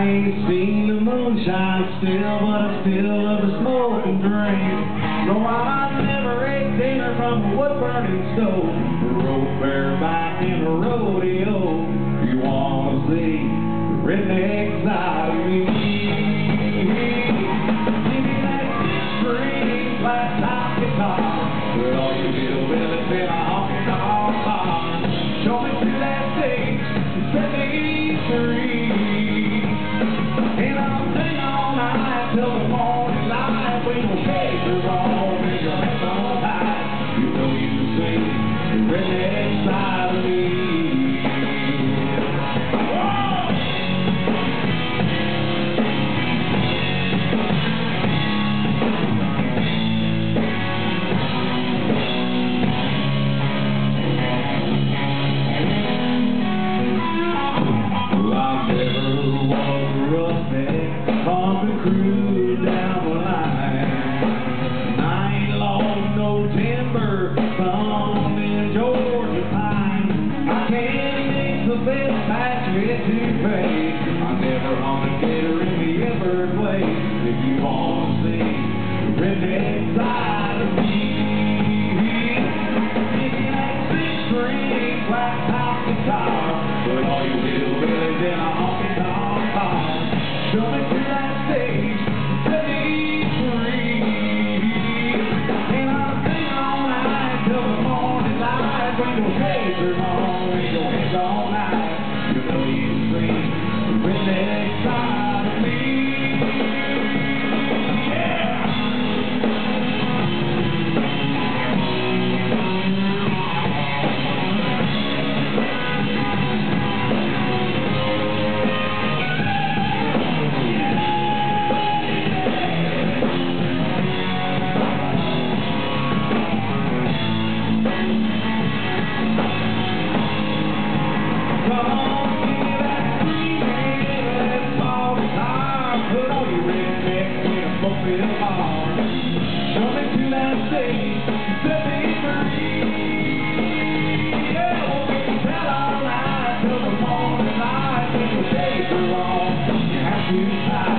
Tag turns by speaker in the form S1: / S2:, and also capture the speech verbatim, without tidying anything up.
S1: I ain't seen the moonshine still, but I still love to smoke and drink. No, I never ate dinner from a wood-burning stove. Rode bareback in a rodeo. You wanna see the redneck side of me? Give me that six-string flat top guitar with all your hillbillies in a honky-tonk bar. Show me to that stage and set me free. Till the morning light, we gon' shake the wall, make your hands on tight. You know you can see the redneck side of me. Well, I never was a roughneck on the crew down the line. And I ain't lost no timber from in Georgia pine. I can't mix the best batch with toothpaste. I never hung a gator in the Everglades. If you want to see the redneck side of me, give me that six-string flat top guitar, put all your hillbillies in a honky-tonk car. Show me to that stage, set me free. And I'll sing all night till the morning light. When your shades are on and your head's all night, you know you see the redneck side of me. Show me to that stage, set me free. Yeah, we'll be tell all night till the morning light. When the days are long, you have to decide.